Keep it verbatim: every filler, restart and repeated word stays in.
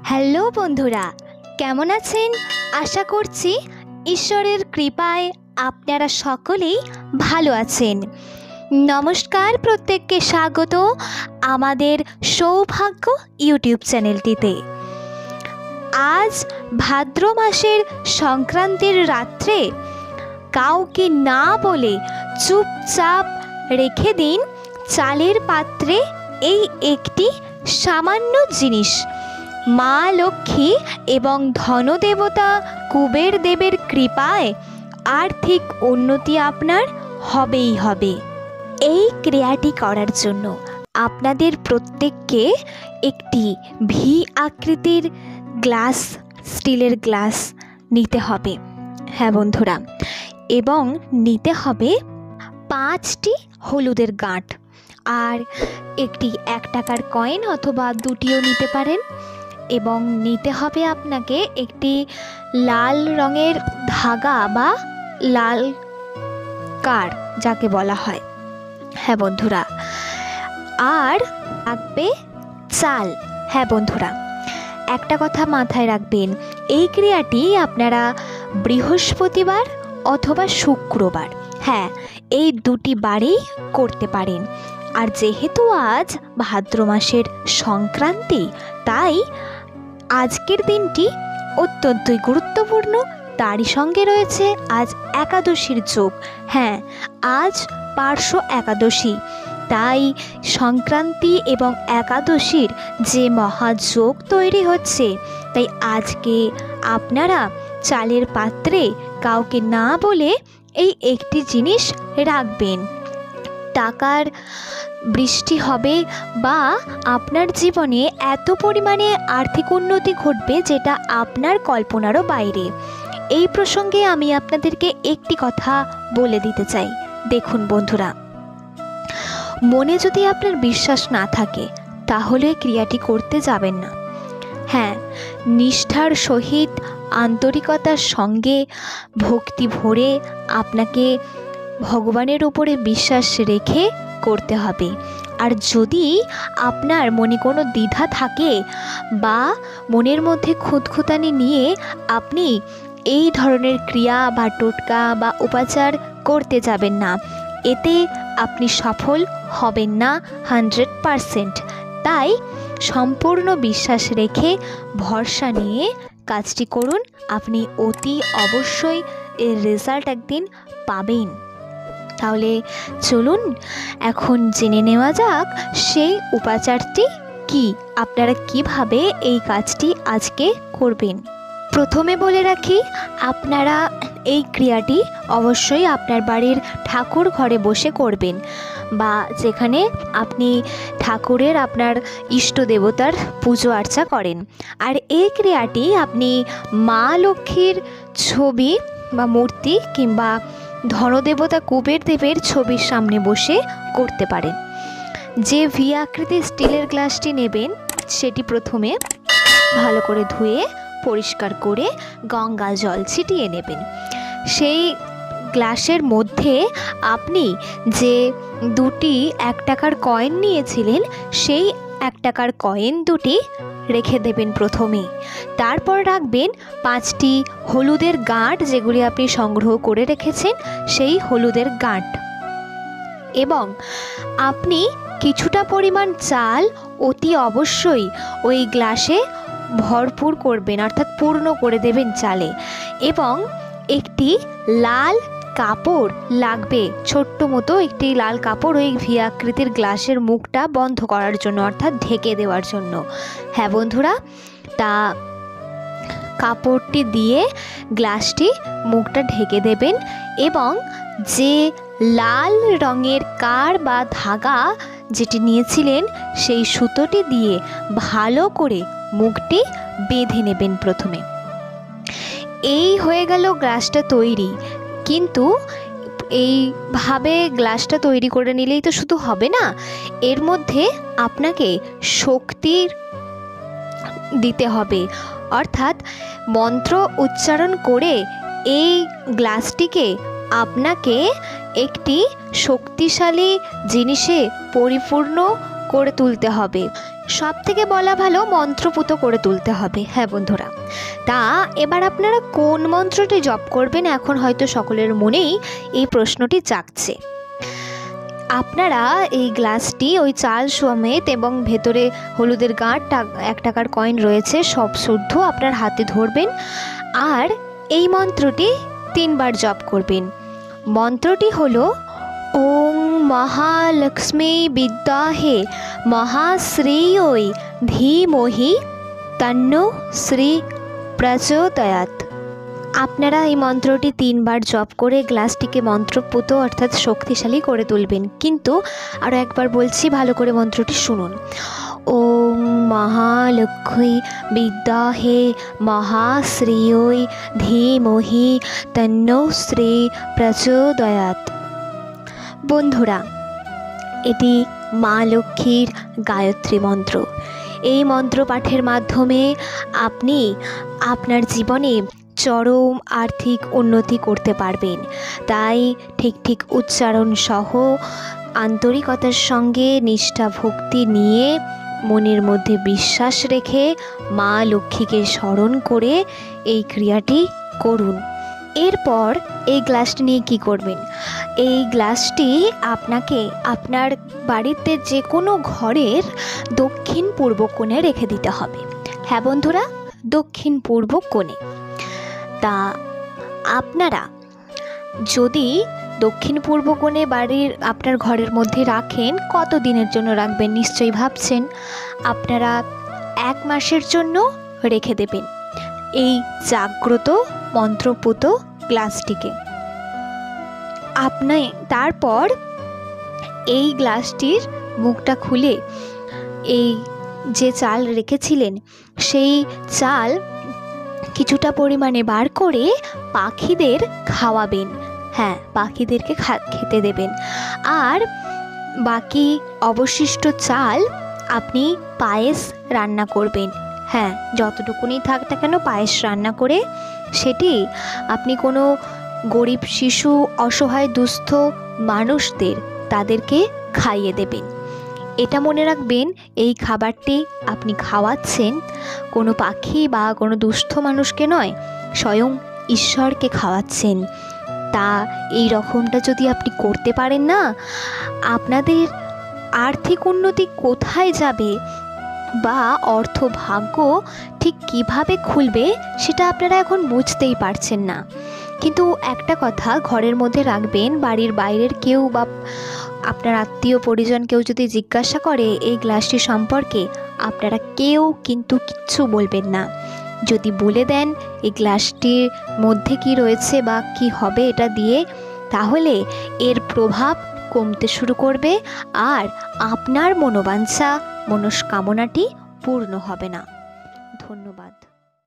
Hello বন্ধুরা, কেমন আছেন? আশা করছি ঈশ্বরের কৃপায় আপনারা সকলেই ভালো আছেন। নমস্কার, প্রত্যেককে স্বাগত আমাদের সৌভাগ্য ইউটিউব চ্যানেলটিতে। আজ ভাদ্র মাসের সংক্রান্তির রাত্রে কাউকে না বলে চুপচাপ রেখে দিন চালের পাত্রে এই একটি সামান্য জিনিস। মা লক্ষ্মী এবং ধনদেবতা কুবের দেবের কৃপায় আর্থিক উন্নতি আপনার হবেই হবে। এই ক্রিয়াটি করার জন্য আপনাদের প্রত্যেককে একটি ভি আকৃতির গ্লাস, স্টিলের গ্লাস নিতে হবে। হ্যাঁ বন্ধুরা, এবং নিতে হবে পাঁচটি হলুদের গাঁট, আর একটি এক টাকার কয়েন অথবা দুটিও নিতে পারেন। এবং নিতে হবে আপনাকে একটি লাল রঙের ধাগা বা লাল কার যাকে বলা হয়। হ্যাঁ বন্ধুরা, আর লাগবে চাল। হ্যাঁ বন্ধুরা, একটা কথা মাথায় রাখবেন, এই ক্রিয়াটি আপনারা বৃহস্পতিবার অথবা শুক্রবার, হ্যাঁ এই দুটি বারেই করতে পারেন। আর যেহেতু আজ ভাদ্র মাসের সংক্রান্তি, তাই আজকের দিনটি অত্যন্তই গুরুত্বপূর্ণ। তারই সঙ্গে রয়েছে আজ একাদশীর যোগ। হ্যাঁ, আজ পার্শ্ব একাদশী, তাই সংক্রান্তি এবং একাদশীর যে মহাযোগ তৈরি হচ্ছে, তাই আজকে আপনারা চালের পাত্রে কাউকে না বলে এই একটি জিনিস রাখবেন। টাকার বৃষ্টি হবে বা আপনার জীবনে এত পরিমাণে আর্থিক উন্নতি ঘটবে যেটা আপনার কল্পনারও বাইরে। এই প্রসঙ্গে আমি আপনাদেরকে একটি কথা বলে দিতে চাই। দেখুন বন্ধুরা, মনে যদি আপনার বিশ্বাস না থাকে তাহলে ক্রিয়াটি করতে যাবেন না। হ্যাঁ, নিষ্ঠার সহিত আন্তরিকতার সঙ্গে ভক্তি ভরে আপনাকে ভগবানের উপরে বিশ্বাস রেখে করতে হবে। আর যদি আপনার মনে কোনো দ্বিধা থাকে বা মনের মধ্যে খুঁতখুঁতানি নিয়ে আপনি এই ধরনের ক্রিয়া বা টোটকা বা উপাচার করতে যাবেন না, এতে আপনি সফল হবেন না হান্ড্রেড পারসেন্ট। তাই সম্পূর্ণ বিশ্বাস রেখে ভরসা নিয়ে কাজটি করুন। আপনি অতি অবশ্যই এর রেজাল্ট একদিন পাবেন। তাহলে চলুন এখন জেনে নেওয়া যাক সেই উপাচারটি কি, আপনারা কিভাবে এই কাজটি আজকে করবেন। প্রথমে বলে রাখি, আপনারা এই ক্রিয়াটি অবশ্যই আপনার বাড়ির ঠাকুর ঘরে বসে করবেন, বা যেখানে আপনি ঠাকুরের আপনার ইষ্ট দেবতার পুজো আর্চা করেন। আর এই ক্রিয়াটি আপনি মা লক্ষ্মীর ছবি বা মূর্তি কিংবা ধনদেবতা কুবের দেবের ছবির সামনে বসে করতে পারেন। যে ভি আকৃতির স্টিলের গ্লাসটি নেবেন সেটি প্রথমে ভালো করে ধুয়ে পরিষ্কার করে গঙ্গা জল ছিটিয়ে নেবেন। সেই গ্লাসের মধ্যে আপনি যে দুটি এক টাকার কয়েন নিয়েছিলেন সেই এক টাকার কয়েন দুটি রেখে দেবেন প্রথমেই। তারপর রাখবেন পাঁচটি হলুদের গাঁট, যেগুলি আপনি সংগ্রহ করে রেখেছেন সেই হলুদের গাঁট। এবং আপনি কিছুটা পরিমাণ চাল অতি অবশ্যই ওই গ্লাসে ভরপুর করবেন, অর্থাৎ পূর্ণ করে দেবেন চালে। এবং একটি লাল কাপড় লাগবে, ছোট্ট মতো একটি লাল কাপড় ওই ভি আকৃতির গ্লাসের মুখটা বন্ধ করার জন্য, অর্থাৎ ঢেকে দেওয়ার জন্য। হ্যাঁ বন্ধুরা, তা কাপড়টি দিয়ে গ্লাসটি মুখটা ঢেকে দেবেন এবং যে লাল রঙের কার বা ধাগা যেটি নিয়েছিলেন সেই সুতোটি দিয়ে ভালো করে মুখটি বেঁধে নেবেন প্রথমে। এই হয়ে গেল গ্লাসটা তৈরি। কিন্তু এইভাবে গ্লাসটা তৈরি করে নিলেই তো শুধু হবে না, এর মধ্যে আপনাকে শক্তির দিতে হবে, অর্থাৎ মন্ত্র উচ্চারণ করে এই গ্লাসটিকে আপনাকে একটি শক্তিশালী জিনিসে পরিপূর্ণ করে তুলতে হবে। সব থেকে বলা ভালো মন্ত্রপুত করে তুলতে হবে। হ্যাঁ বন্ধুরা, তা এবার আপনারা কোন মন্ত্রটি জপ করবেন এখন হয়তো সকলের মনেই এই প্রশ্নটি জাগছে। আপনারা এই গ্লাসটি ওই চাল সমেত এবং ভেতরে হলুদের গাঁট এক টাকার কয়েন রয়েছে সব শুদ্ধ আপনার হাতে ধরবেন আর এই মন্ত্রটি তিনবার জপ করবেন। মন্ত্রটি হলো ওং মহালক্ষ্মী বিদ্যাহে মহাশ্রেয়ৈ ধীমহি তন্নো শ্রী প্রচোদয়াৎ। আপনারা এই মন্ত্রটি তিনবার জপ করে গ্লাসটিকে মন্ত্রপুত অর্থাৎ শক্তিশালী করে তুলবেন। কিন্তু আরও একবার বলছি, ভালো করে মন্ত্রটি শুনুন। ওং মহালক্ষ্মী বিদ্যাহে মহাশ্রেয়ৈ ধীমহি তন্নো শ্রী প্রচোদয়াৎ। বন্ধুরা, এটি মা লক্ষ্মীর গায়ত্রী মন্ত্র। এই মন্ত্র পাঠের মাধ্যমে আপনি আপনার জীবনে চরম আর্থিক উন্নতি করতে পারবেন। তাই ঠিক ঠিক উচ্চারণ সহ আন্তরিকতার সঙ্গে নিষ্ঠা ভক্তি নিয়ে মনের মধ্যে বিশ্বাস রেখে মা লক্ষ্মীকে স্মরণ করে এই ক্রিয়াটি করুন। এরপর এই গ্লাসটি নিয়ে কী করবেন? এই গ্লাসটি আপনাকে আপনার বাড়িতে যে কোনো ঘরের দক্ষিণ পূর্ব কোণে রেখে দিতে হবে। হ্যাঁ বন্ধুরা, দক্ষিণ পূর্ব কোণে। তা আপনারা যদি দক্ষিণ পূর্ব কোণে বাড়ির আপনার ঘরের মধ্যে রাখেন, কত দিনের জন্য রাখবেন নিশ্চয়ই ভাবছেন। আপনারা এক মাসের জন্য রেখে দেবেন এই জাগ্রত মন্ত্রপুত গ্লাসটিকে। আপনি তারপর এই গ্লাসটির মুখটা খুলে এই যে চাল রেখেছিলেন সেই চাল কিছুটা পরিমাণে বার করে পাখিদের খাওয়াবেন। হ্যাঁ, পাখিদেরকে খেতে দেবেন। আর বাকি অবশিষ্ট চাল আপনি পায়েস রান্না করবেন। হ্যাঁ, যতটুকুনি থাক না কেন পায়েস রান্না করে সেটি আপনি কোনো গরিব শিশু, অসহায় দুস্থ মানুষদের তাদেরকে খাইয়ে দেবেন। এটা মনে রাখবেন, এই খাবারটি আপনি খাওয়াচ্ছেন কোনো পাখি বা কোনো দুস্থ মানুষকে নয়, স্বয়ং ঈশ্বরকে খাওয়াচ্ছেন। তা এই রকমটা যদি আপনি করতে পারেন না, আপনাদের আর্থিক উন্নতি কোথায় যাবে বা অর্থ ভাগ্য ঠিক কিভাবে খুলবে সেটা আপনারা এখন বুঝতেই পারছেন না। কিন্তু একটা কথা ঘরের মধ্যে রাখবেন, বাড়ির বাইরের কেউ বা আপনার আত্মীয় পরিজন কেউ যদি জিজ্ঞাসা করে এই গ্লাসটি সম্পর্কে, আপনারা কেউ কিন্তু কিচ্ছু বলবেন না। যদি বলে দেন এই গ্লাসটির মধ্যে কি রয়েছে বা কি হবে এটা দিয়ে, তাহলে এর প্রভাব কমতে শুরু করবে আর আপনার মনোবাঞ্ছা মনস্কামনাটি পূর্ণ হবে না। ধন্যবাদ।